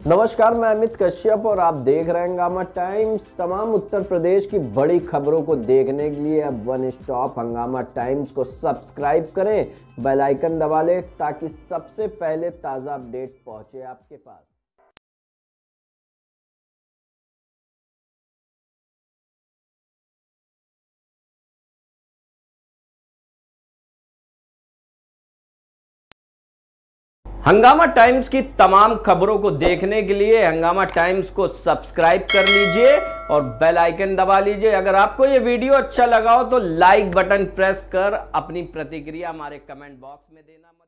नमस्कार, मैं अमित कश्यप और आप देख रहे हैं हंगामा टाइम्स। तमाम उत्तर प्रदेश की बड़ी खबरों को देखने के लिए अब वन स्टॉप हंगामा टाइम्स को सब्सक्राइब करें, बेल आइकन दबा लें ताकि सबसे पहले ताज़ा अपडेट पहुंचे आपके पास। हंगामा टाइम्स की तमाम खबरों को देखने के लिए हंगामा टाइम्स को सब्सक्राइब कर लीजिए और बेल आइकन दबा लीजिए। अगर आपको ये वीडियो अच्छा लगा हो तो लाइक बटन प्रेस कर अपनी प्रतिक्रिया हमारे कमेंट बॉक्स में देना।